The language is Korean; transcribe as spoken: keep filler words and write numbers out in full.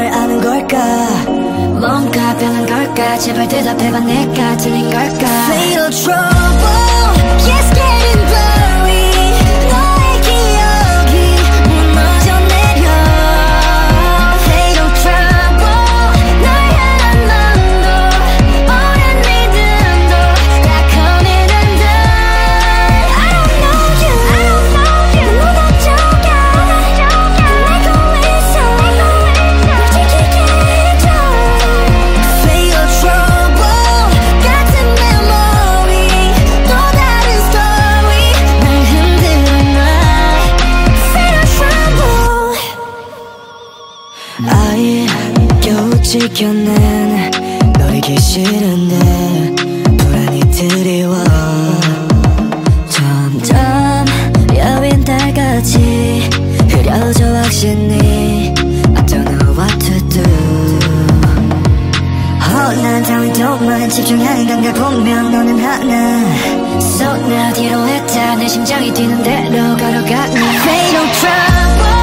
널 아는 걸까? 뭔가 변한 걸까? 제발 대답해봐 내가 틀린 걸까? Fatal trouble, yes getting blurry. 너의 기억이 무너져 내려. Fatal trouble, 널 향한 마음도 오랜 믿음도 다 coming undone. I don't know you, I don't know you. 무너져가 내고 있어 널 지키게 해줘. Fatal trouble 같은 memory 또 다른 story 날 흔들어 놔. Fatal trouble 아예 겨우 지켜낸 너에게 싫은데 불안이 드리워. 점점 여린 달같이 흐려져 확신이 I don't know what to do. Oh, 난 당위도만 집중하는 감각 보면 너는 하나. So 나 뒤로 했다 내 심장이 뛰는 대로 걸어가네. Fatal trouble